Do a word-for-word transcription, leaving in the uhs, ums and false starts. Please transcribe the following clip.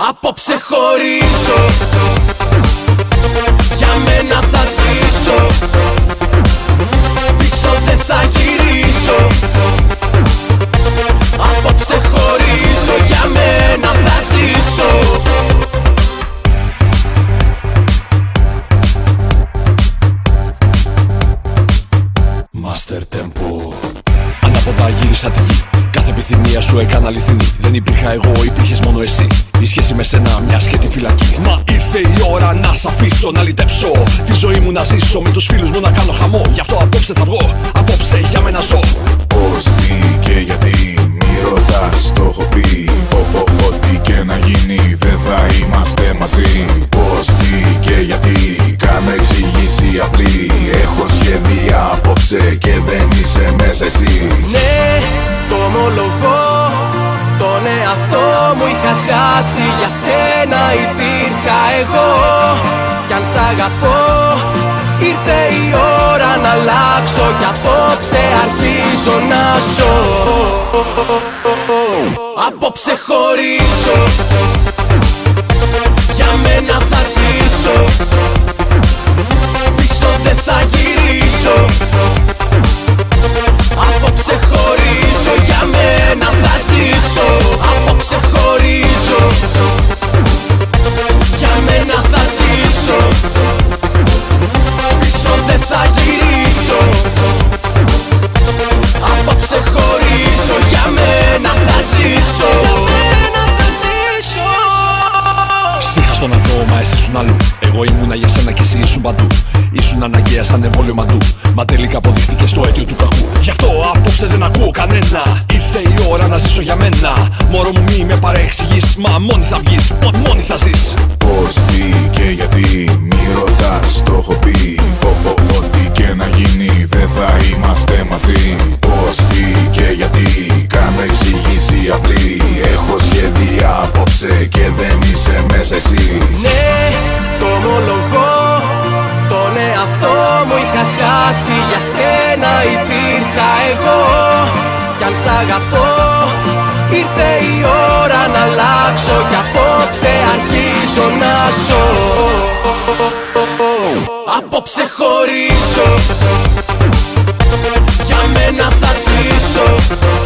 Απόψε χωρίζω, για μένα θα ζήσω, πίσω δεν θα γυρίσω. Απόψε χωρίζω, για μένα θα ζήσω. Master Tempo. Ανάποδα γύρισα τη γη. Κάθε επιθυμία σου έκανα αληθινή. Δεν υπήρχα εγώ, υπήρχες μόνο εσύ. Η σχέση με σένα, μια σχέτη φυλακή. Μα ήρθε η ώρα να σ' αφήσω, να λυτέψω τη ζωή μου να ζήσω. Με τους φίλους μου να κάνω χαμό. Γι' αυτό απόψε θα βγω, απόψε για μένα ζω. Πώς, τι και γιατί, μη ρωτάς, το έχω πει. Ό,τι και να γίνει δεν θα είμαστε μαζί. Πώς, τι και γιατί, κάνε εξηγήσει απλή. Έχω σχέδια απόψε και δεν είσαι μέσα εσύ. Ναι, το ομολογώ, τον εαυτό μου είχα χάσει. Για σένα υπήρχα εγώ. Κι αν σ' αγαπώ, ήρθε η ώρα να αλλάξω. Κι απόψε αρχίζω να ζω. Απόψε χωρίζω, για μένα θα ζήσω, πίσω δεν θα γυρίσω. Απόψε χωρίζω, για μένα θα ζήσω. Απόψε χωρίζω, για μένα θα ζήσω, πίσω δεν θα γυρίσω. Απόψε χωρίζω, για μένα θα ζήσω. Σύχα στον αδρό, μα εσύ ήσουν αλλού. Εγώ ήμουνα για σένα και εσύ ήσουν παντού. Ήσουν αναγκαία σαν εμβόλιο μαντού. Μα τελικά αποδείχτηκες το αίτιο του κακού. Γι' αυτό απόψε δεν ακούω κανένα. Ήρθε η ώρα να ζήσω για μένα. Μωρό μου μη με παρεξηγείς. Μα μόνη θα βγεις, μόνη θα ζεις. Πώς, τι και γιατί, μη ρωτάς, το έχω πει. Ό,τι και να γίνει δεν θα είμαστε μαζί. Πώς, τι και γιατί, κάνε εξηγήσει απλή. Έχω σχέδια απόψε και δεν είσαι μέσα εσύ. Ναι, το ομολογώ, τον εαυτό μου είχα χάσει. Για σένα υπήρχα εγώ. Κι αν σ' αγαπώ, ήρθε η ώρα να αλλάξω. Κι απόψε αρχίζω να ζω. Απόψε χωρίζω, για μένα θα ζήσω,